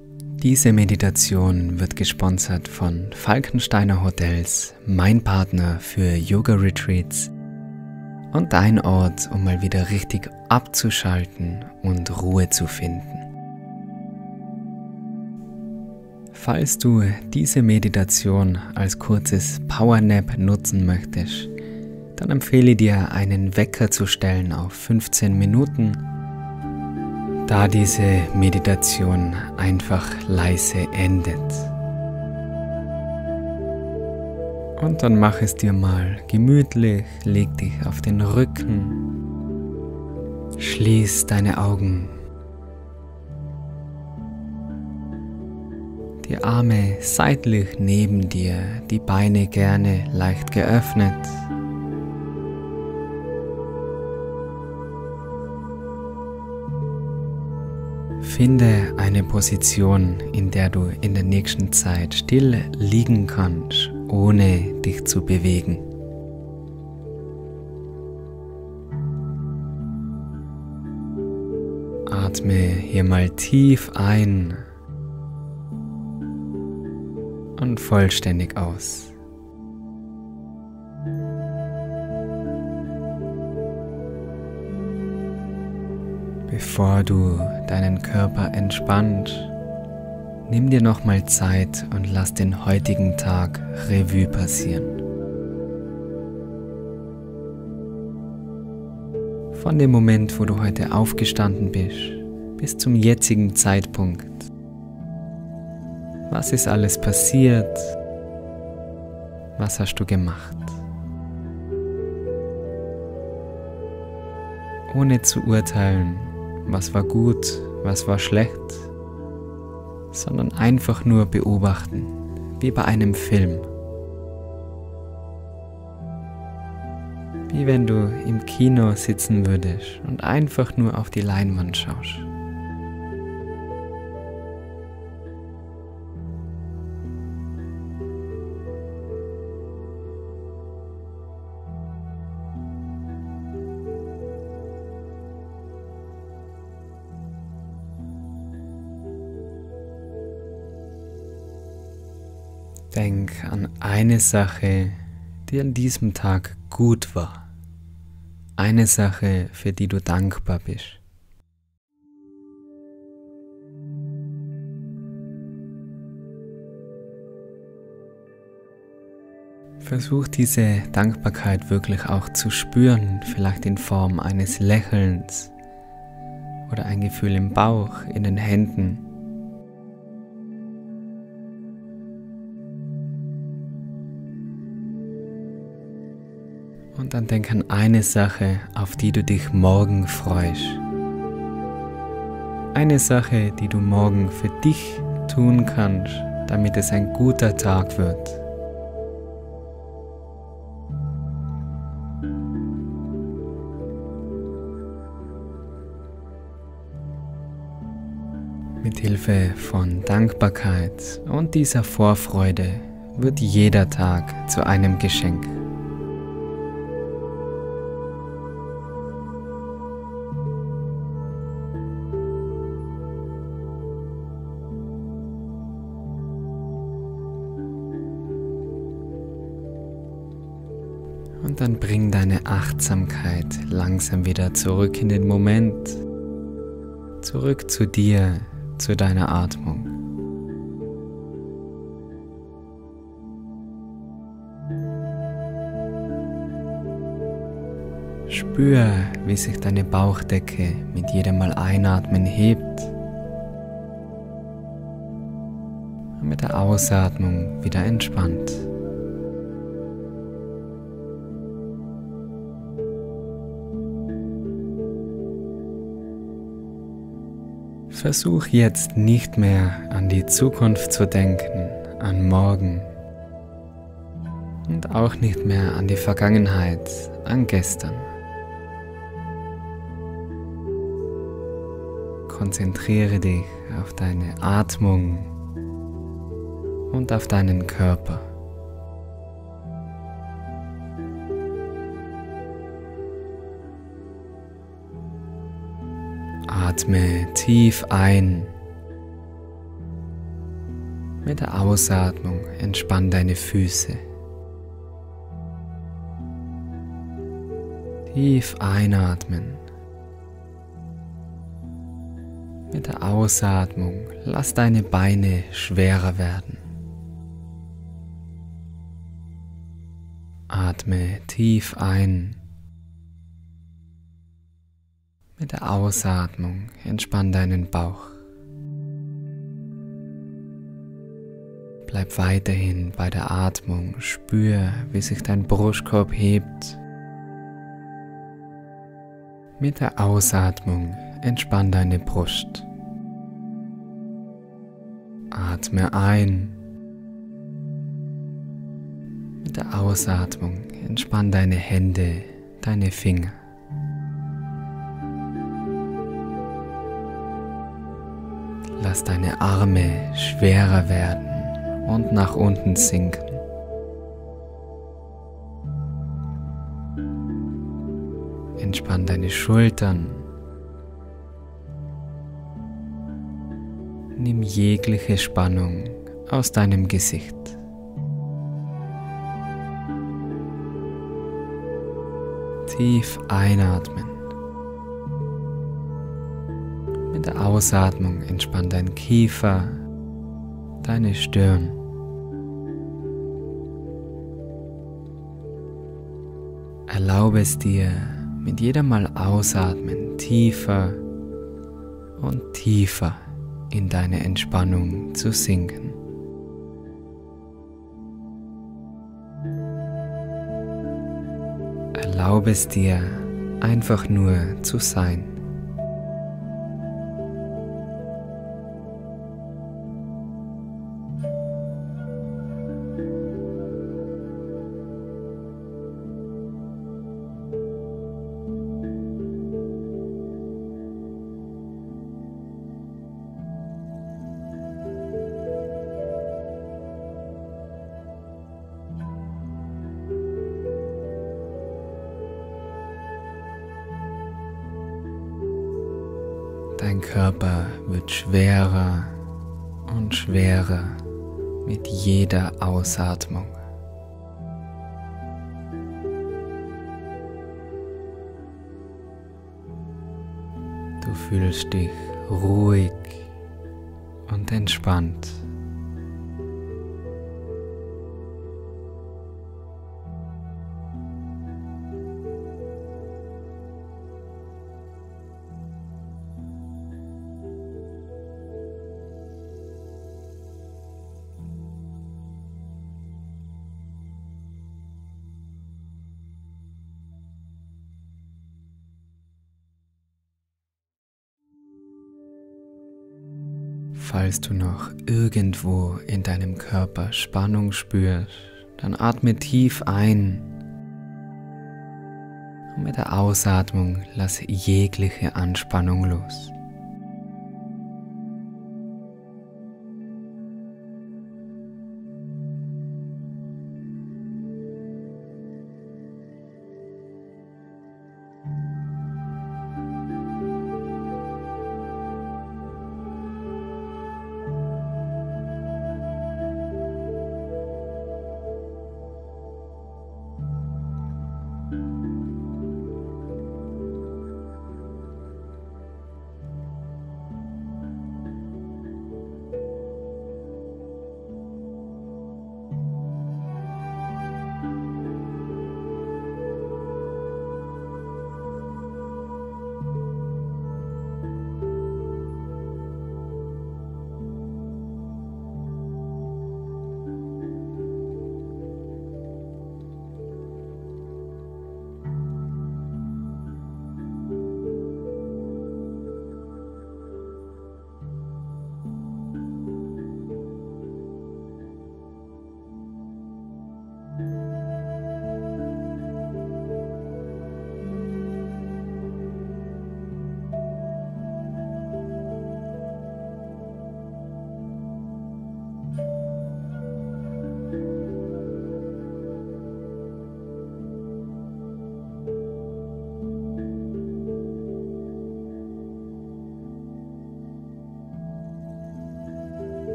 Diese Meditation wird gesponsert von Falkensteiner Hotels, mein Partner für Yoga-Retreats und dein Ort, um mal wieder richtig abzuschalten und Ruhe zu finden. Falls du diese Meditation als kurzes Powernap nutzen möchtest, dann empfehle dir, einen Wecker zu stellen auf 15 Minuten, da diese Meditation einfach leise endet. Und dann mach es dir mal gemütlich, leg dich auf den Rücken, schließ deine Augen, die Arme seitlich neben dir, die Beine gerne leicht geöffnet. Finde eine Position, in der du in der nächsten Zeit still liegen kannst, ohne dich zu bewegen. Atme hier mal tief ein und vollständig aus. Bevor du deinen Körper entspannst, nimm dir nochmal Zeit und lass den heutigen Tag Revue passieren. Von dem Moment, wo du heute aufgestanden bist, bis zum jetzigen Zeitpunkt. Was ist alles passiert? Was hast du gemacht? Ohne zu urteilen, was war gut, was war schlecht, sondern einfach nur beobachten, wie bei einem Film. Wie wenn du im Kino sitzen würdest und einfach nur auf die Leinwand schaust. Denk an eine Sache, die an diesem Tag gut war. Eine Sache, für die du dankbar bist. Versuch diese Dankbarkeit wirklich auch zu spüren, vielleicht in Form eines Lächelns oder ein Gefühl im Bauch, in den Händen. Und dann denk an eine Sache, auf die du dich morgen freust. Eine Sache, die du morgen für dich tun kannst, damit es ein guter Tag wird. Mit Hilfe von Dankbarkeit und dieser Vorfreude wird jeder Tag zu einem Geschenk. Und dann bring deine Achtsamkeit langsam wieder zurück in den Moment, zurück zu dir, zu deiner Atmung. Spür, wie sich deine Bauchdecke mit jedem Mal einatmen hebt und mit der Ausatmung wieder entspannt. Versuch jetzt nicht mehr an die Zukunft zu denken, an morgen und auch nicht mehr an die Vergangenheit, an gestern. Konzentriere dich auf deine Atmung und auf deinen Körper. Atme tief ein Mit der Ausatmung entspann deine Füße. Tief einatmen. Mit der Ausatmung lass deine Beine schwerer werden. Atme tief ein. Mit der Ausatmung entspann deinen Bauch. Bleib weiterhin bei der Atmung, spür, wie sich dein Brustkorb hebt. Mit der Ausatmung entspann deine Brust. Atme ein. Mit der Ausatmung entspann deine Hände, deine Finger. Lass deine Arme schwerer werden und nach unten sinken. Entspann deine Schultern. Nimm jegliche Spannung aus deinem Gesicht. Tief einatmen. Mit der Ausatmung entspann dein Kiefer, deine Stirn. Erlaube es dir, mit jedem Mal ausatmen, tiefer und tiefer in deine Entspannung zu sinken. Erlaube es dir, einfach nur zu sein. Dein Körper wird schwerer und schwerer mit jeder Ausatmung. Du fühlst dich ruhig und entspannt. Falls du noch irgendwo in deinem Körper Spannung spürst, dann atme tief ein und mit der Ausatmung lass jegliche Anspannung los.